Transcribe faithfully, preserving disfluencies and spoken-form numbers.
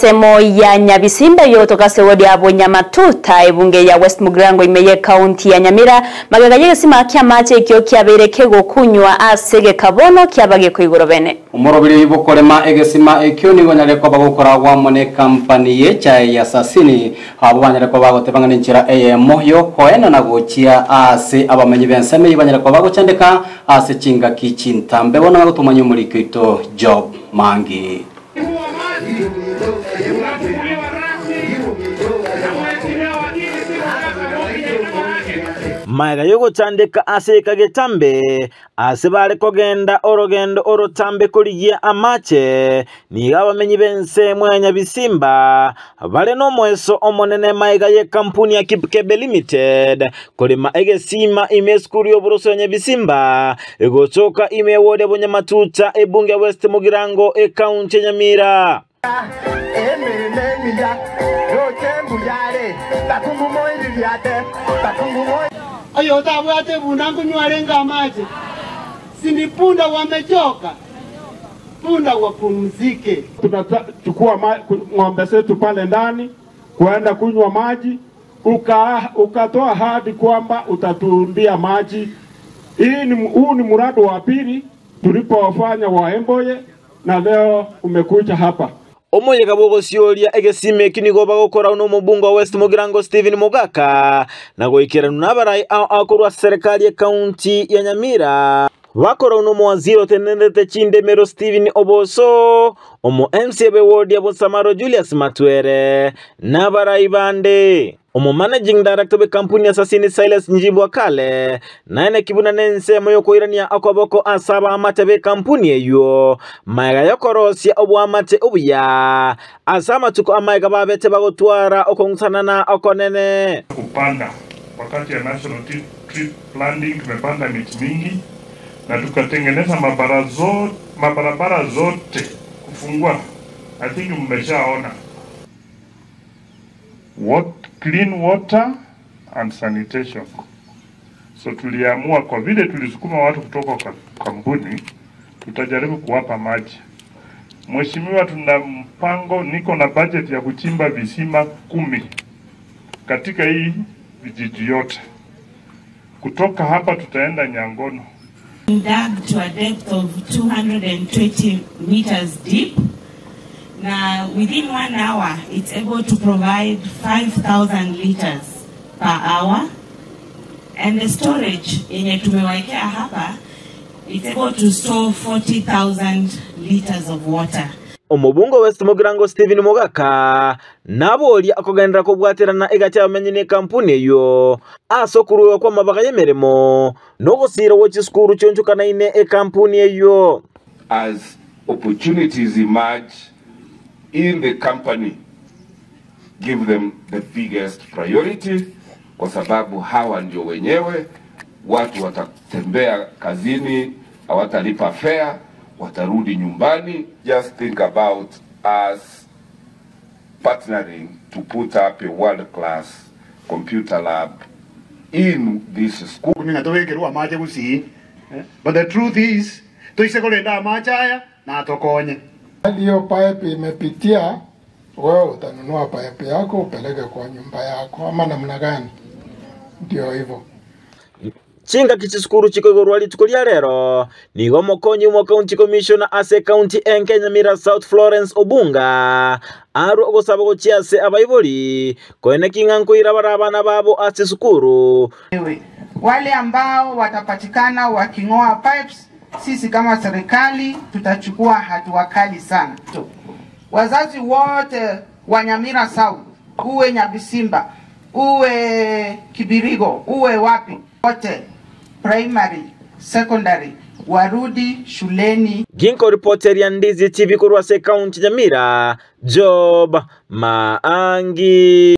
semo ya Nyabisimba yotoka sewodi abo Nyamatuta ebunge ya West Mugirango imeye county ya Nyamira magagaye sima kya mache kyo kyabereke gokunywa asege kabono kyabage kwigoro bene umurobiri ibukorema egesima ekyo nigo nyareko bagokora wa mone company ye cha ya Sasini abo banyareko bagotebangana inchira eye moyo hoena nagochia ase abamenyi benseme ibanyareko bagochandeka ase chinga kichintambe bona bagotumanya muri kwito job mangi Maiga yogo chandeka ase kagetambe ase bale kogenda orogendo orotambe kuligia amache ni abamenyi bense mwe Nyabisimba bale no mweso omonene maiga ye kampuni ya Kipkebe Limited kolima egesima imeskuri yoburoso ya Nyabisimba egochoka imewode bo Nyamatuta ebunge West Mugirango e county Nyamira ayo tabwate bunangu nywalenga maji sinipunda wamechoka punda wapumzike. Tunachukua ng'ombe zetu pale ndani kuenda kunywa maji, uka ukatoa hadi kwamba utatuundia maji. Hii ni huu ni mradi wa pili tulipofanya wa Emboye na leo umekuja hapa. Omoye kabogo siyolia egesime kinigo bagokora uno mubunga West Mugirango Steven Mogaka nagoikera nunabarai au akorwa serikali ya county ya Nyamira wakora uno mwaziro tenendete chinde mero Steven Oboso omo M C B ward ya Bosamaro Julius Matwere nabarai bande omo managing director be kampuni ya Sasini Silas Njibwa Kale naene kibuna nense moyo koirania akoboko asaba amate be kampuni eyo maiga yokorosia obu amate obuya asama tuko amaiga babete bagotwara okongusana na okonene kupanda wakati ya national tree, tree planting tumepanda miti mingi na tukatengeneza mabara zote mabarabara zote kufungua. I think mmeshaona what clean water and sanitation. So tuliamua kwa vile tulisukuma watu kutoka kampuni tutajaribu kuwapa maji. Mheshimiwa, tuna mpango, niko na budget ya kuchimba visima kumi katika hii vijiji yote. Kutoka hapa tutaenda Nyangono. Dug to a depth of two hundred twenty meters deep. Now, within one hour, it's able to provide five thousand liters per hour. And the storage yenye tumewekea hapa, it's able to store forty thousand liters of water. Omubungo West Mugirango Steven Mogaka naboli akogendera kubwaterana egacha amenyine kampuni yo asokuruwa kwa mabaga yemeremo no gusira wo chiskuru chonchukana ine e kampuni yo. As opportunities emerge in the company, give them the biggest priority kwa sababu hawa ndio wenyewe watu watatembea kazini, hawatalipa fare, watarudi nyumbani. Just think about us partnering to put up a world-class computer lab in this school. But the truth is, tuisekolenda machaya na tokonye. Hiyo pipe imepitia, wewe utanunua pipe yako upeleke kwa nyumba yako ama namna gani? Ndio hivyo. Chinga kichiskuru chikogorwa litukulia rero nigo mokonyi mo county commissioner ase county enke Nyamira South Florence Obunga aru ogosaba gochiase abaiboli koene kinganko irabarabana babo ase sukuru. Wale ambao watapatikana wakingoa pipes, sisi kama serikali tutachukua hatua kali sana. Wazazi wote wa Nyamira South, uwe Nyabisimba, uwe Kibirigo, uwe wapi, wote primary, secondary, warudi shuleni. Ginko reporter ya Ndizi T V kurwa se county Nyamira, Job Maangi.